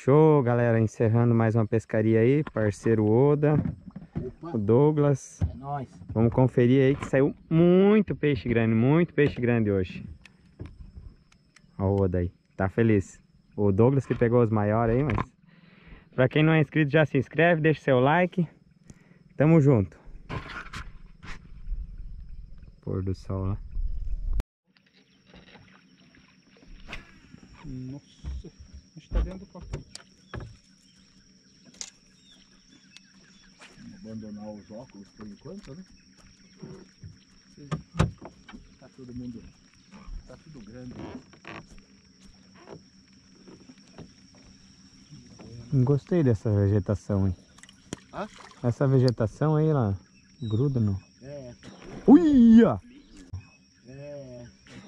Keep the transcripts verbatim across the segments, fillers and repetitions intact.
Fechou, galera, encerrando mais uma pescaria aí, parceiro Oda, Opa. o Douglas. É nóis. Vamos conferir aí que saiu muito peixe grande, muito peixe grande hoje. Olha o Oda aí, tá feliz. O Douglas que pegou os maiores aí, mas... Pra quem não é inscrito, já se inscreve, deixa seu like. Tamo junto. Pôr do sol lá. Nossa, a gente tá dentro do coquete. Vamos abandonar os óculos por enquanto, né? Tá todo mundo... Tá tudo grande. Gostei dessa vegetação, hein? Hã? Essa vegetação aí, ela gruda no... É. Uia! É.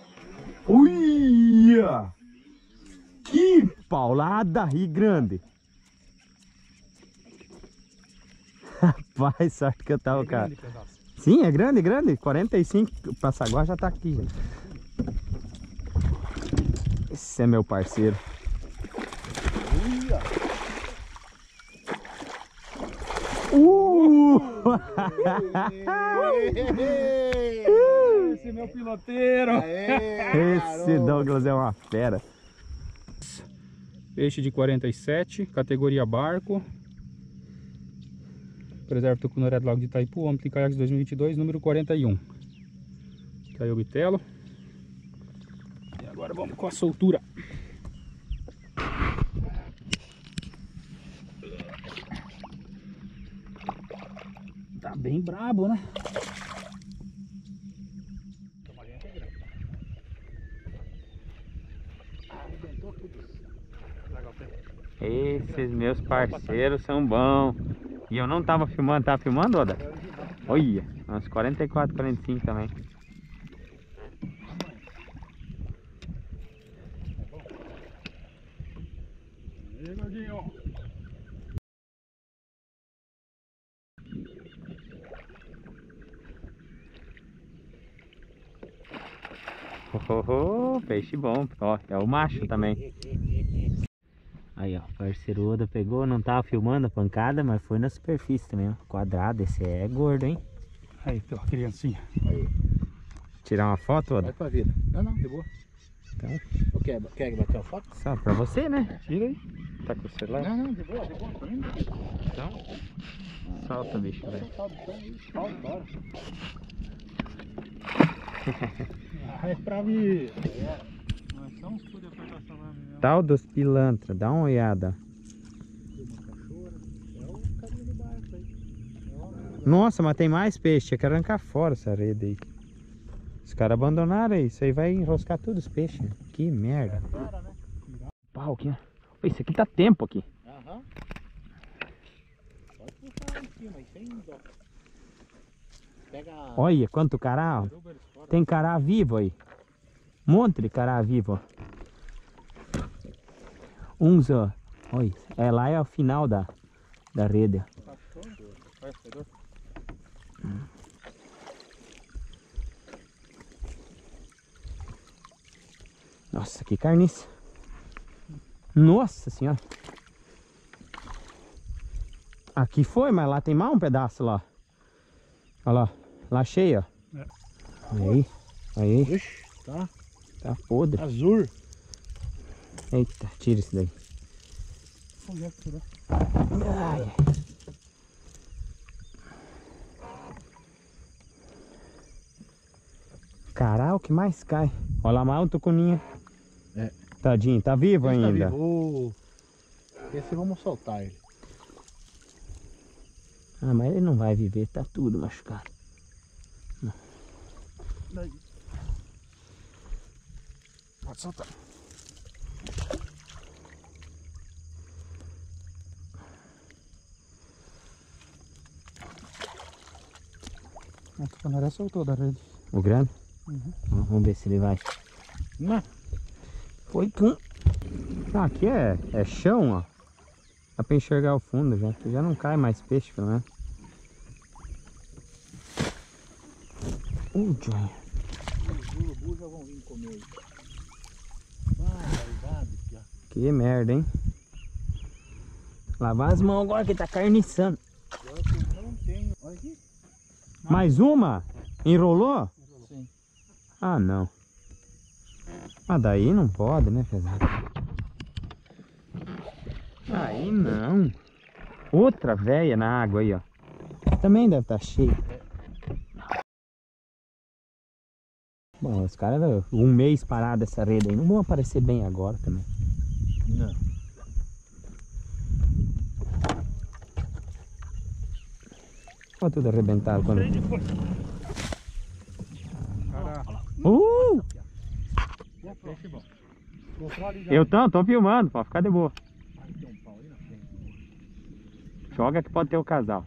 Uia! Que paulada ri grande! Rapaz, sorte que eu tava, É cara. grande pedaço. Sim, é grande, grande. quarenta e cinco, o Passaguá já tá aqui, gente. Esse é meu parceiro. Uia! Uh! Esse é meu piloteiro. Aê, Esse Douglas é uma fera. Peixe de quarenta e sete, categoria barco. Preserva Tucunaré do Lago de Itaipu, Ampli Caiaques dois mil e vinte e dois, número quarenta e um. Caiu o bitelo. E agora vamos com a soltura. Tá bem brabo, né? Esses meus parceiros são bons. E eu não tava filmando, tava filmando, Oda? Olha, uns quarenta e quatro, quarenta e cinco também. Aí, gordinho. Oh, oh, peixe bom. Ó, é o macho também. Aí, ó, parceiro Oda pegou, não tava filmando a pancada, mas foi na superfície também, ó. Quadrado, esse é gordo, hein? Aí, pela criancinha. Aí. Tirar uma foto, Oda? Vai pra vida. Não, não, de boa. Então, Eu quero, quer bater uma foto? só pra você, né? Tira aí. Tá com o celular? Não, não, de boa, de boa. Então, solta, bicho, velho. Bora. Ah, é pra vir. Nós estamos por apertar essa lâmina mesmo. Tal dos pilantra, dá uma olhada. Tem uma cachorra. É o caminho do barco aí. Nossa, mas tem mais peixe, tinha que arrancar fora essa rede aí. Os caras abandonaram aí, isso aí vai enroscar tudo os peixes. Que merda. Para, né? Pau aqui, ó. Esse aqui tá tempo aqui. Aham. Pode puxar lá em cima aí, sem dó. Pega a... Olha quanto cará, ó. Tem cará vivo aí. Um monte de cará vivo, ó. Uns, ó. Olha, é lá é o final da, da rede. Nossa, que carniça. Nossa senhora. Aqui foi, mas lá tem mais um pedaço lá. Olha lá. Lá cheio, ó. É. Aí. Aí. Ixi, tá Tá podre. azul. Eita, tira isso daí. Ai. Caralho, o que mais cai? Olha lá mais um tucuninha. É. Tadinho, tá vivo Esse tá ainda. vivo. Esse vamos soltar ele. Ah, mas ele não vai viver, tá tudo machucado. Daí. Pode soltar. A tucunaré soltou da rede. O grande? Uhum. Vamos ver se ele vai. Não. Foi pum. Ah, aqui é, é chão, ó. Dá pra enxergar o fundo já. Aqui já não cai mais peixe, pelo menos. Uh, Johnny. Os urubus já vão vir comer. Barbaridade, já. Que merda, hein? Lavar as mãos agora que tá carniçando. Agora que eu não tenho. Olha aqui. Mais uma? Enrolou? Sim. Ah, não. Mas daí não pode, né, pesado? Aí não. Outra velha na água aí, ó. Também deve estar cheia. Bom, os caras, um mês parado essa rede aí, não vão aparecer bem agora também. Não. Olha tudo arrebentado quando... Cara, Uh! peixe bom. Eu tô, tô filmando, pode ficar de boa. Tem um pau aí na frente. Joga que pode ter o casal.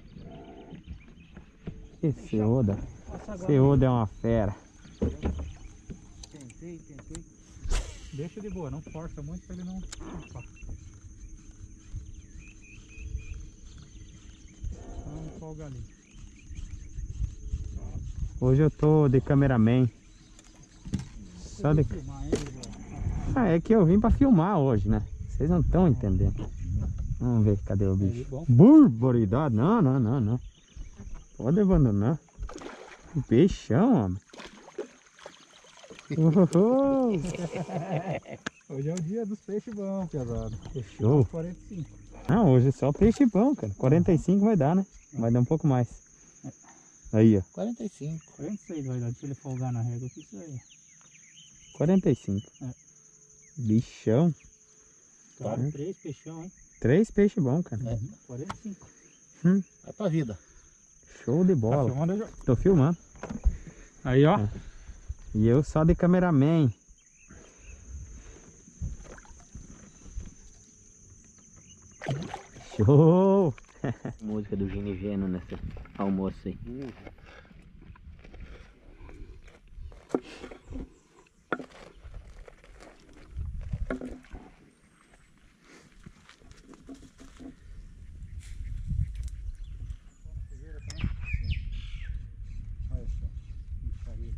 Esse Oda. Esse Oda é uma fera. Tentei, tentei. Deixa de boa, não força muito pra ele não... Opa. Não folga ali. Hoje eu tô de cameraman. Só de... Filmar ele, velho. Ah, é que eu vim pra filmar hoje, né? Vocês não estão entendendo. Vamos ver, cadê o bicho? Bom. Barbaridade, não, não, não, não. Pode abandonar. Um peixão, homem. Uhul. Hoje é o dia dos peixes bons, pesado. Show. quarenta e cinco. Não, hoje é só peixe bom, cara. quarenta e cinco vai dar, né? Vai dar um pouco mais. Aí, ó. quarenta e cinco. quarenta e seis vai dar, se ele folgar na régua, que isso aí. quarenta e cinco. É. Bichão. Tá, Hum. três peixão, hein? Três peixes bons, cara. É. quarenta e cinco. Hum, É pra vida. show de Tá bola. filmando, João? Tô filmando. Aí, ó. É. E eu só de cameraman. Show! Música do Giniveno nesse almoço aí. Olha só. Micharia.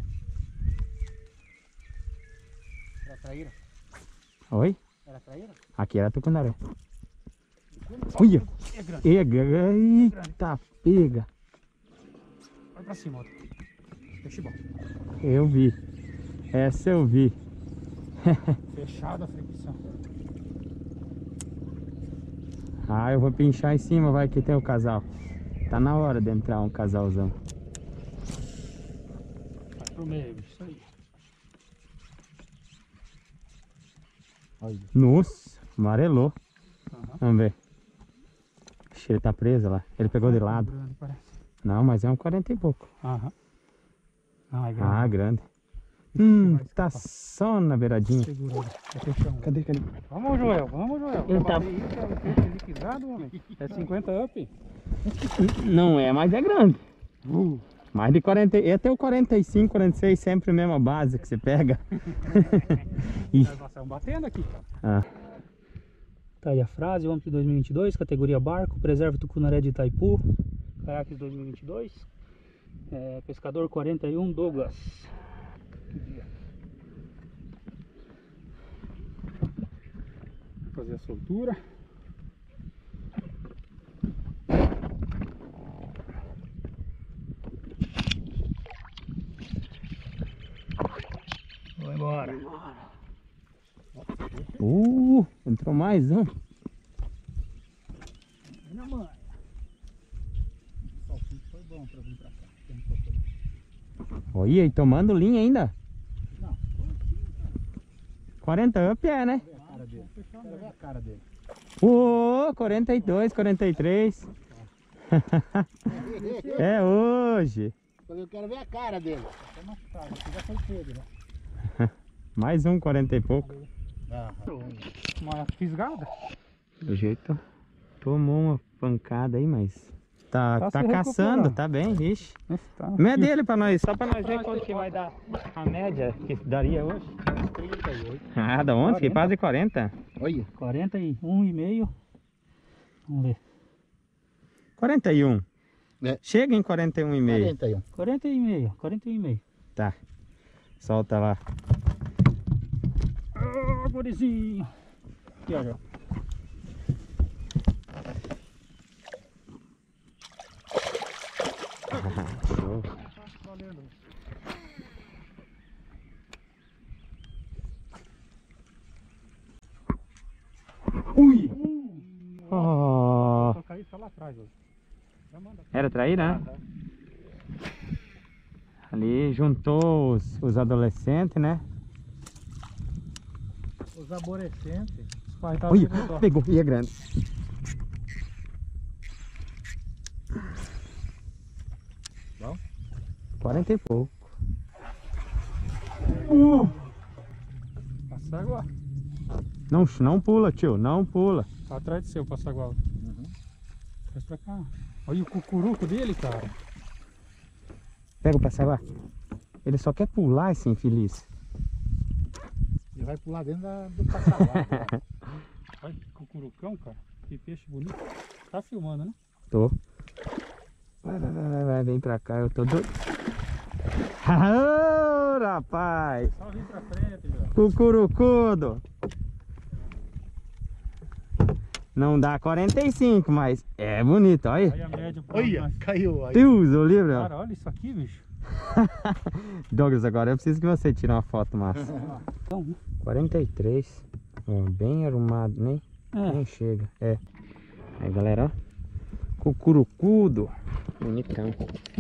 Era traíra? Oi? Era traíra? Aqui era tucunaré. Olha! É grande. Pega! Eita, pega! Vai pra cima, ó. Peixe bom. Eu vi. Essa eu vi. Fechada a fricção. Ah, eu vou pinchar em cima, vai que tem o casal. Tá na hora de entrar um casalzão. Vai pro meio, isso aí. Olha. Nossa, amarelou. Aham. Vamos ver. Ixi, ele tá preso lá. Ele pegou de lado. Grande, parece. Não, mas é um quarenta e pouco. Aham. Ah, é grande. Ah, grande. Hum, vai tá escapar. só na beiradinha. Segura aí. É peixão. Cadê, cadê? Vamos, Joel. Vamos, Joel. Ele tá- Bater isso, é o peixe liquidado, homem. É cinquenta up. Não é, mas é grande. Uh. Mais de quarenta. E até o quarenta e cinco, quarenta e seis, sempre a mesma base que você pega. Ih. Nós estamos batendo aqui. Ah. Tá aí a frase, vamos para dois mil e vinte e dois, categoria barco, preserva tucunaré de Itaipu, caiaques dois mil e vinte e dois, é, pescador quarenta e um, Douglas. Vou fazer a soltura. Vou embora. Uh, entrou mais um. Vai na manha. O salsicha foi bom pra vir pra cá. Tem um pouco. Olha, e tomando linha ainda. Não, quarenta up é, né? A cara dele. Quero ver a cara dele. Ô, quarenta e dois, quarenta e três. É hoje. Eu quero ver a cara dele. tá machucado, aqui já foi cedo, né? Mais um quarenta e pouco. Ah, Uma fisgada. Do jeito. Tomou uma pancada aí, mas. Tá, Tá tá, se caçando, recuperando. tá bem, vixe. Tá. Mede ele pra nós, só pra nós ver quanto que vai dar a média que daria hoje. trinta e oito. Ah, da onde? Que quase quarenta. olha. quarenta e um e meio. Vamos ver. quarenta e um. É. Chega em quarenta e um e meio. quarenta e um. quarenta e meio. quarenta e um e meio. Tá. Solta lá. Ah, gurizinho. Aqui, ó, João. Ui! Vou Oh, tocar isso lá atrás, ó. Já manda. era traíra, né? Ali juntou os, os adolescentes, né? Os aborrecentes. Vai, tá Ui, vindo, ó. pegou, e é grande. Bom? quarenta e pouco. Passaguá. Não, não pula, tio, não pula. Tá atrás de seu, Passaguá. Uhum. Traz pra cá. Olha o cucuruco dele, cara. Pega o passaguá. Ele só quer pular, esse infeliz. Ele vai pular dentro da, do passaguá. Cara. Olha que cucurucão, cara. Que peixe bonito. Tá filmando, né? Tô. Vai, vai, vai, vai, vai, vem pra cá, eu tô doido. Ah, rapaz! Só vir pra frente, meu. Cucurucudo! Não dá quarenta e cinco, mas é bonito, olha. Aí a média. Olha, caiu aí. Deus, o livro, ó. Cara, olha isso aqui, bicho. Douglas, agora eu preciso que você tire uma foto massa. Então, né? quarenta e três. Ó, bem arrumado, nem, É. nem chega. É. Aí, galera, ó. Cucurucudo. Bonitão.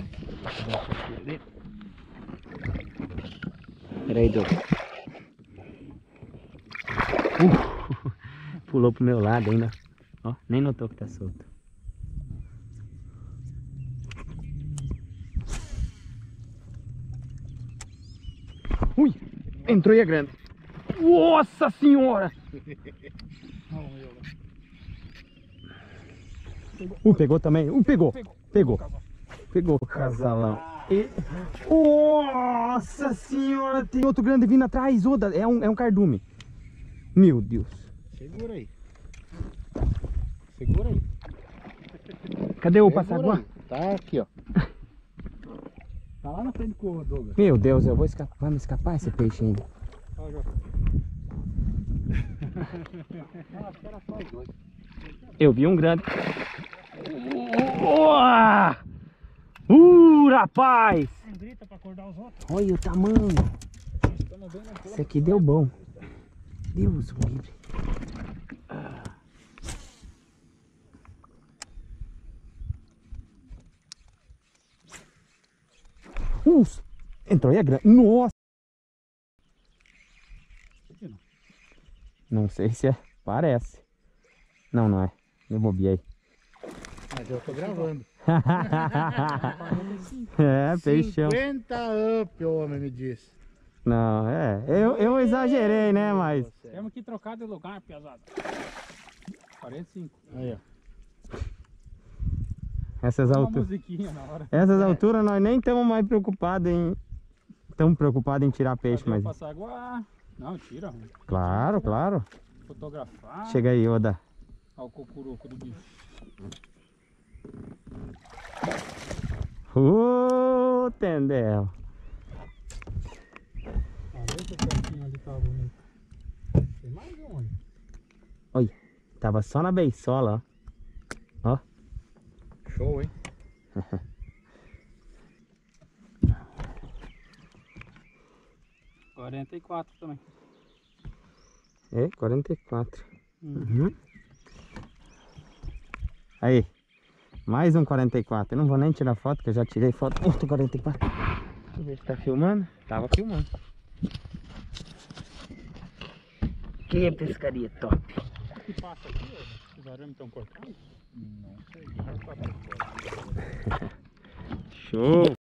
Pera aí, Douglas. Uh, pulou pro meu lado ainda. Ó, nem notou que tá solto. Ui, entrou e é grande. Nossa senhora! Uh, pegou também. Uh, pegou. Pegou. Pegou o casalão. E... Nossa senhora, tem outro grande vindo atrás. Oda, é um, é um cardume. Meu Deus. Segura aí. Segura aí. Cadê o Segura passaguá? aí. Tá aqui, ó. Tá lá na frente do Douglas. Meu Deus, eu vou escapar. Vai me escapar esse peixe ainda. Olha, ó. Ah, espera só os dois. Eu vi um grande. Uh, rapaz! Não grita pra acordar os outros. Olha o tamanho. Estamos bem na Esse aqui deu bom. Deus o livre. Uh, entrou e é grande. Nossa! Não sei se é. Parece. Não, não é. Eu bobiei. Mas eu tô gravando. É, peixão. cinquenta up, o homem me disse. Não, é. Eu, eu exagerei, né? Mas. Temos que trocar de lugar, pesado. quarenta e cinco. Aí, ó. Essas Uma alturas. musiquinha na hora. Essas alturas nós nem estamos mais preocupados em. Estamos preocupados em tirar peixe, Cadê o mas. passaguá? Não, tira. Mano. Claro, claro. Fotografar. Chega aí, Oda. Olha o cucuruco do bicho. Ô, Tendel. Olha esse certinho ali, tá bonito. Tem mais um ali. Olha, tava só na beiçola, ó. Ó. Show, hein? quarenta e quatro também. É, quarenta e quatro. Hum. Uhum. Aí, mais um quarenta e quatro. Eu não vou nem tirar foto, que eu já tirei foto. Outro quarenta e quatro. Deixa eu ver se tá filmando. Tava filmando. Que pescaria top. O que passa aqui, ó? Os arames estão cortando? Não sei. Show!